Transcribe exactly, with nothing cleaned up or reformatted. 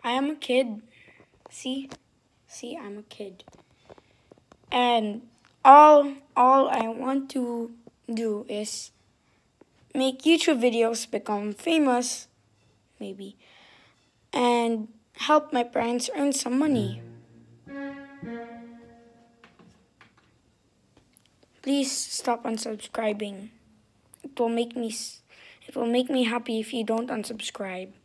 I am a kid. See? See, I'm a kid. And all all I want to do is make YouTube videos, become famous, maybe, and help my parents earn some money. Please stop unsubscribing. It will make me it will make me happy if you don't unsubscribe.